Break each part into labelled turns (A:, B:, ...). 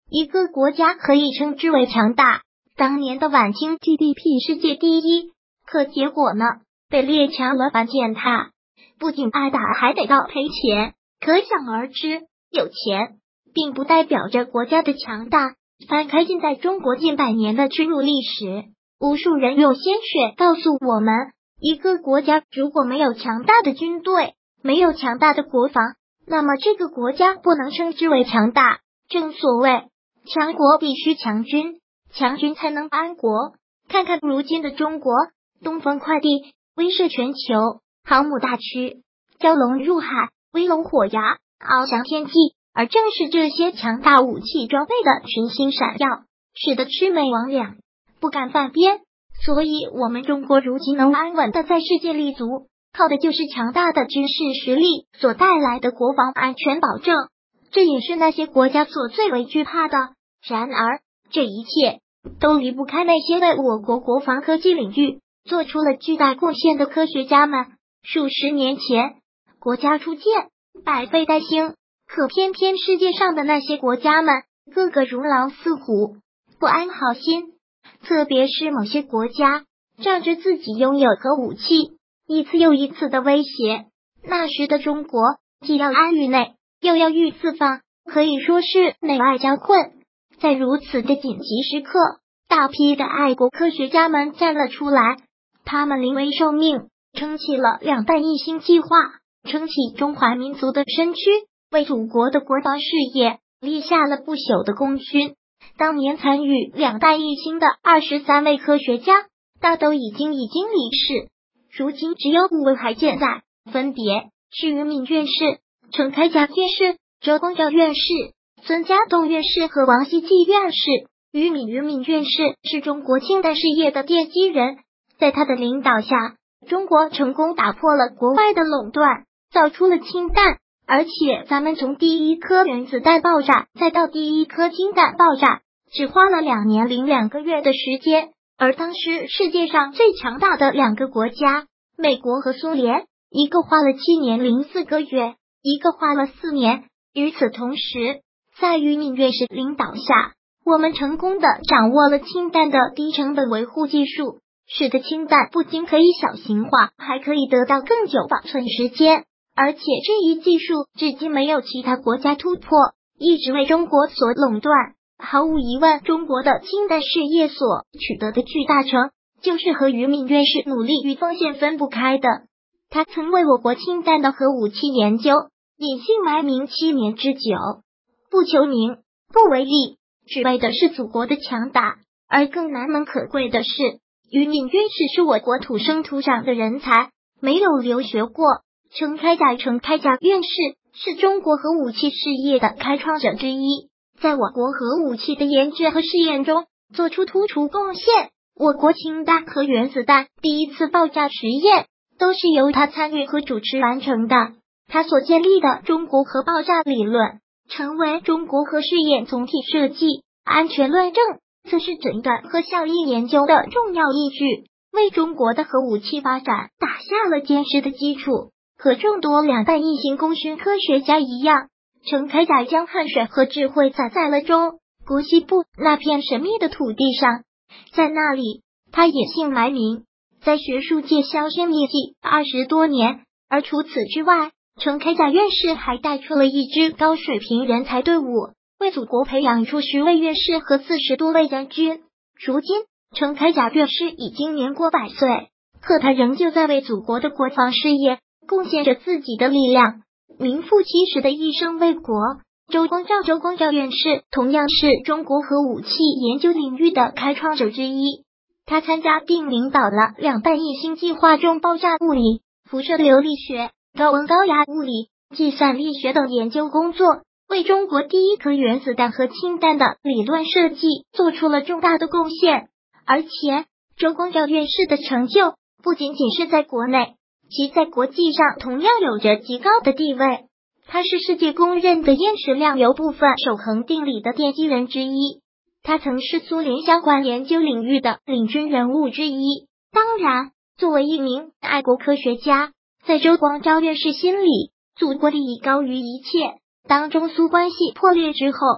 A: 一个国家可以称之为强大。当年的晚清 GDP 世界第一，可结果呢？被列强轮番践踏，不仅挨打，还得到赔钱。可想而知，有钱并不代表着国家的强大。翻开近在中国近百年的屈辱历史，无数人用鲜血告诉我们，一个国家如果没有强大的军队，没有强大的国防，那么这个国家不能称之为强大。正所谓，强国必须强军，强军才能安国。看看如今的中国，东风快递威慑全球，航母大驱，蛟龙入海，威龙火牙，翱翔天际。而正是这些强大武器装备的群星闪耀，使得魑魅魍魉不敢犯边。所以我们中国如今能安稳的在世界立足，靠的就是强大的军事实力所带来的国防安全保证，这也是那些国家所最为惧怕的。然而，这一切都离不开那些为我国国防科技领域做出了巨大贡献的科学家们。数十年前，国家初建，百废待兴，可偏偏世界上的那些国家们，个个如狼似虎，不安好心。特别是某些国家，仗着自己拥有核武器，一次又一次的威胁。那时的中国，既要安于内，又要御四方，可以说是内外交困。在如此的紧急时刻，大批的爱国科学家们站了出来，他们临危受命，撑起了两弹一星计划，撑起中华民族的身躯，为祖国的国防事业立下了不朽的功勋。当年参与两弹一星的23位科学家，大都已经离世，如今只有5位还健在，分别是俞敏院士、陈开甲院士、周光召院士、孙家栋院士和王希季院士。俞敏院士是中国氢弹事业的奠基人，在他的领导下，中国成功打破了国外的垄断，造出了氢弹。而且咱们从第一颗原子弹爆炸再到第一颗氢弹爆炸，只花了2年零2个月的时间。而当时世界上最强大的2个国家，美国和苏联，一个花了7年零4个月，一个花了4年。与此同时，在俞敏院士领导下，我们成功的掌握了氢弹的低成本维护技术，使得氢弹不仅可以小型化，还可以得到更久保存时间。而且这一技术至今没有其他国家突破，一直为中国所垄断。毫无疑问，中国的氢弹事业所取得的巨大成就是和俞敏院士努力与奉献分不开的。他曾为我国氢弹的核武器研究隐姓埋名7年之久，不求名，不为利，只为的是祖国的强大。而更难能可贵的是，俞敏院士是我国土生土长的人才，没有留学过。陈开甲院士是中国核武器事业的开创者之一，在我国核武器的研制和试验中做出突出贡献。我国氢弹和原子弹第一次爆炸实验都是由他参与和主持完成的。他所建立的中国核爆炸理论，成为中国核试验总体设计、安全论证，这是诊断和效应研究的重要依据，为中国的核武器发展打下了坚实的基础。和众多两弹一星功勋科学家一样，陈开甲将汗水和智慧洒在了中国西部那片神秘的土地上，在那里，他隐姓埋名，在学术界销声匿迹20多年。而除此之外，陈开甲院士还带出了一支高水平人才队伍，为祖国培养出10位院士和40多位将军。如今，陈开甲院士已经年过100岁，可他仍旧在为祖国的国防事业贡献着自己的力量，名副其实的一生为国。周光召院士同样是中国核武器研究领域的开创者之一，他参加并领导了两弹一星计划中爆炸物理、辐射流力学、高温高压物理、计算力学等研究工作，为中国第一颗原子弹和氢弹的理论设计做出了重大的贡献。而且，周光召院士的成就不仅仅是在国内，其在国际上同样有着极高的地位。他是世界公认的厌食量有部分守恒定理的奠基人之一，他曾是苏联相关研究领域的领军人物之一。当然，作为一名爱国科学家，在周光召院士心里，祖国利益高于一切。当中苏关系破裂之后，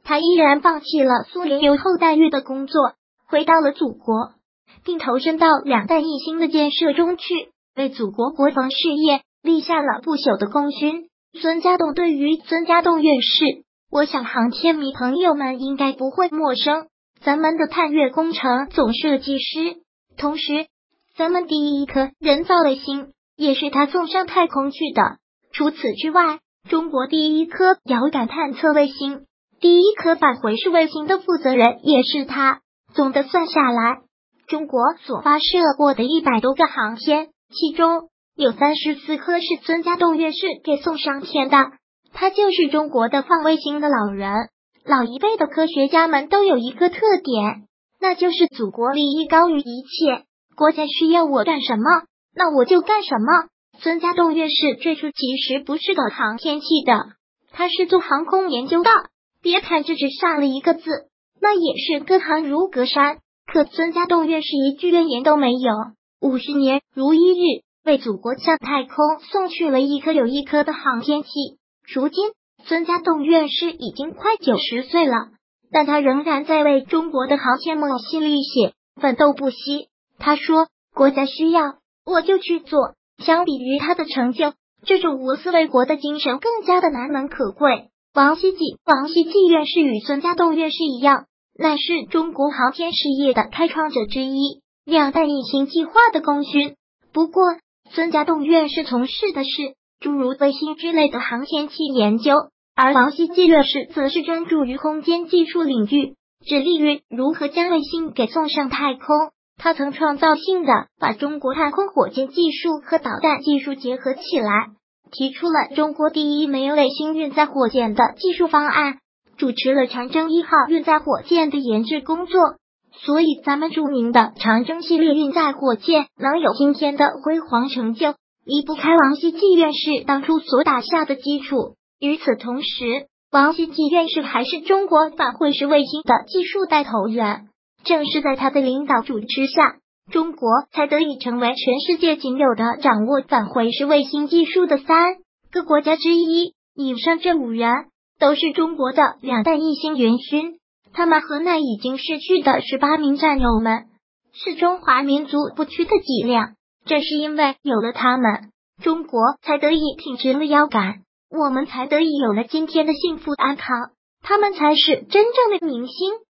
A: 他毅然放弃了苏联优厚待遇的工作，回到了祖国，并投身到两弹一星的建设中去，为祖国国防事业立下了不朽的功勋。孙家栋对于孙家栋院士，我想航天迷朋友们应该不会陌生。咱们的探月工程总设计师，同时咱们第一颗人造卫星也是他送上太空去的。除此之外，中国第一颗遥感探测卫星、第一颗返回式卫星的负责人也是他。总的算下来，中国所发射过的100多个航天，其中有34颗是孙家栋院士给送上天的。他就是中国的放卫星的老人。老一辈的科学家们都有一个特点，那就是祖国利益高于一切，国家需要我干什么，那我就干什么。孙家栋院士最初其实不是搞航天器的，他是做航空研究的。别看这只差了一个字，那也是隔行如隔山。可孙家栋院士一句怨言都没有，50年如一日，为祖国向太空送去了一颗又一颗的航天器。如今孙家栋院士已经快90岁了，但他仍然在为中国的航天梦系历险，奋斗不息。他说，国家需要我就去做。相比于他的成就，这种无私为国的精神更加的难能可贵。王希季院士与孙家栋院士一样，乃是中国航天事业的开创者之一，两弹一星计划的功勋。不过孙家栋院士从事的是诸如卫星之类的航天器研究，而王希季院士则是专注于空间技术领域，致力于如何将卫星给送上太空。他曾创造性的把中国太空火箭技术和导弹技术结合起来，提出了中国第一枚卫星运载火箭的技术方案，主持了长征1号运载火箭的研制工作。所以咱们著名的长征系列运载火箭能有今天的辉煌成就，离不开王希季院士当初所打下的基础。与此同时，王希季院士还是中国返回式卫星的技术带头人。正是在他的领导主持下，中国才得以成为全世界仅有的掌握返回式卫星技术的3个国家之一。以上这5人都是中国的两弹一星元勋，他们和那已经逝去的18名战友们是中华民族不屈的脊梁。正是因为有了他们，中国才得以挺直了腰杆，我们才得以有了今天的幸福安康。他们才是真正的明星。